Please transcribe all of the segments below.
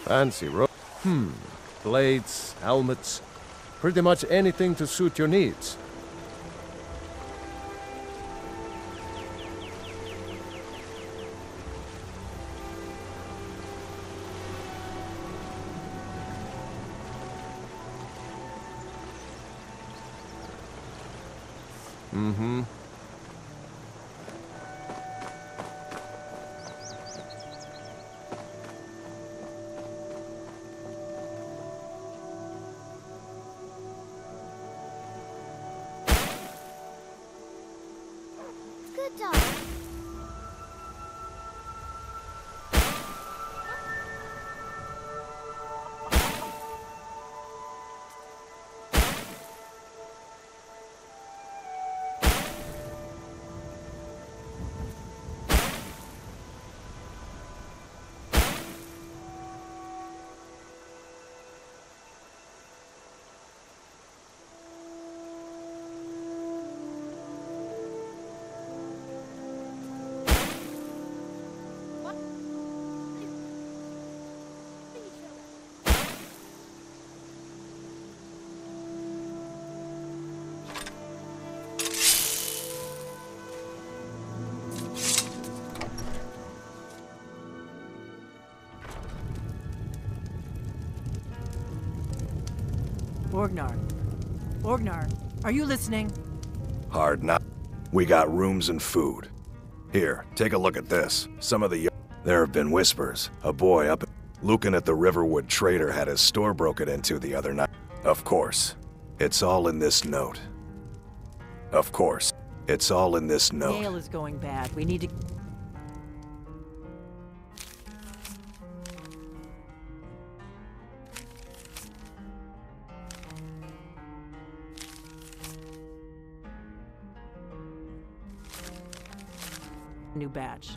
Fancy robe. Blades, helmets, pretty much anything to suit your needs. Mm-hmm. Good dog. Orgnar. Orgnar, are you listening? Hard not. We got rooms and food. Here, take a look at this. Some of the... There have been whispers. A boy up... Lucan at the Riverwood Trader had his store broken into the other night. Of course. It's all in this note. Of course. It's all in this note. Mail is going bad. We need to... New badge.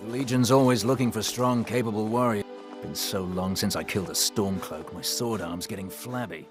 The Legion's always looking for strong, capable warriors. Been so long since I killed a Stormcloak, my sword arm's getting flabby.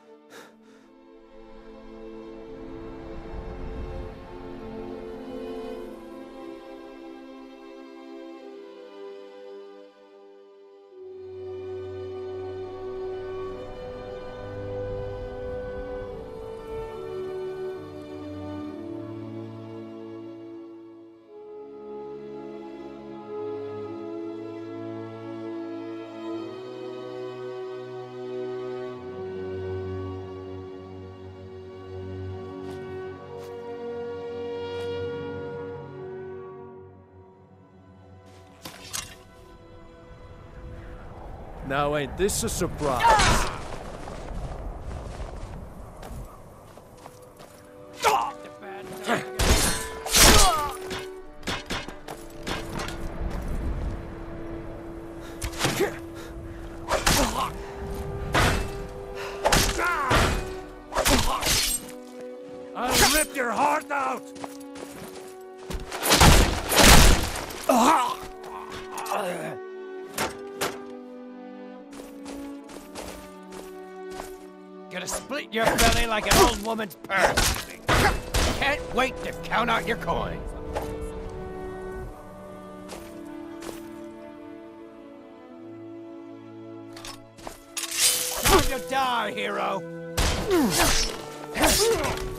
Now ain't this a surprise? I'll rip your heart out! Gonna split your belly like an old woman's purse. Can't wait to count out your coins. Time to die, hero.